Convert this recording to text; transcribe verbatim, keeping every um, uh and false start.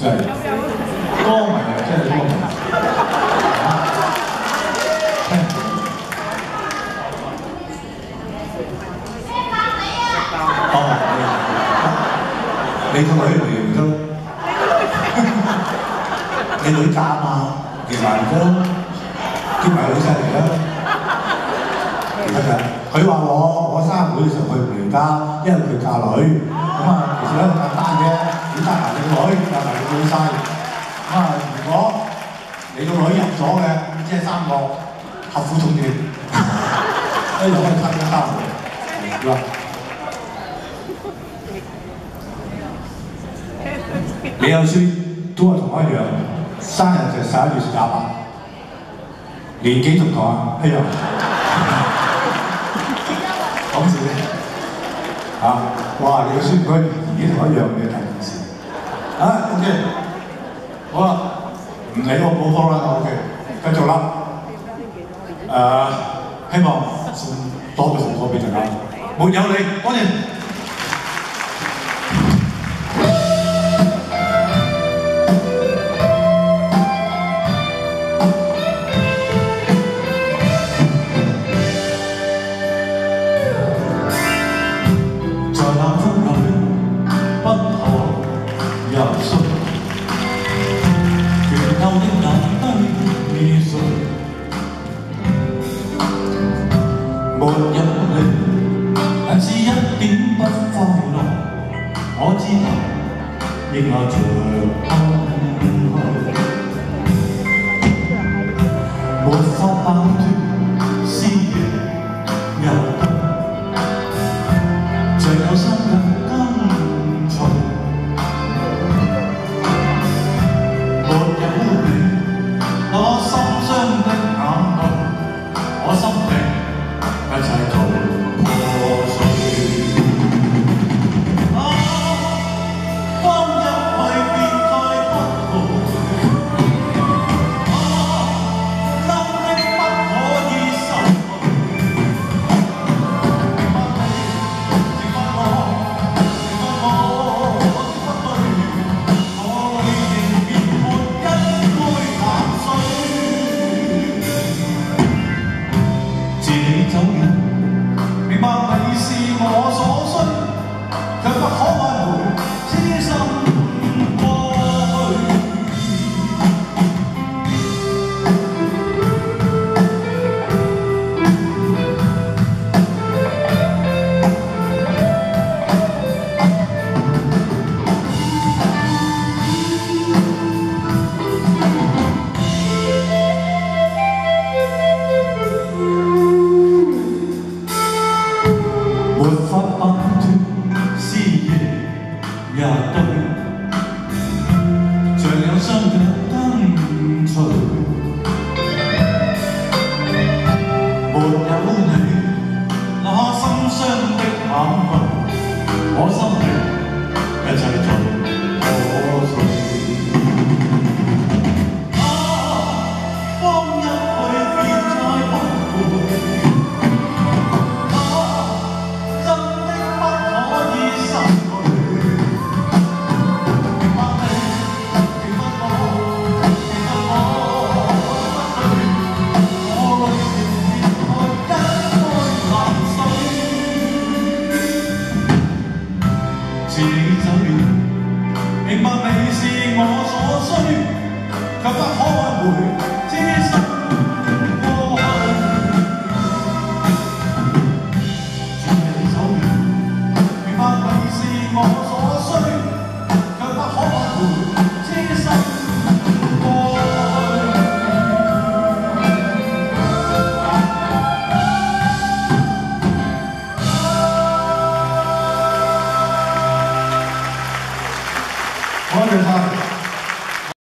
真係歌迷啊，真係歌迷。哦，你個女嚟都，你女嫁嘛？其實都兼埋女仔嚟啦。其實佢話我我生日會嘅時候佢唔嚟家，因為佢嫁女。咁啊，其實咧簡單啫，你帶埋你個女，帶埋你個老細。咁啊，如果你個女入咗嘅，即係三個合府重點，一樣可以參加三回，係啦。你有孫都係同我一樣，生日就十一月廿八，年紀同堂啊一樣。講笑啫，嚇！哇！你個孫佢年紀同我一樣嘅大件事。啊 ，OK， 好啦，唔理我冇科啦 ，OK， 繼續啦。誒，希望送多啲成果俾大家。沒有你，多謝。沒有你，但是一點不快樂。我知道，亦壓着空虛，沒法擺脫思念又得，像有心緊跟隨。沒有你，我心傷的眼淚，我心病。一切都破碎。啊，當入去便再不回。啊，真的不可以收回。明白你，直不我，直不我，直不對。我裏仍然沒一杯淡水。自你走遠。明白你是我所需，卻不可挽回痴心過去。沒法擺脫思念也對，像有心嘅跟隨。沒有你，那心傷的眼淚，我心裏一切盡破碎。啊，方一去便再不回。自你走遠，明白你是我所需，卻不可挽回痴心過去。自你走遠，明白你是我所需，卻不可挽回痴心過去。多謝晒。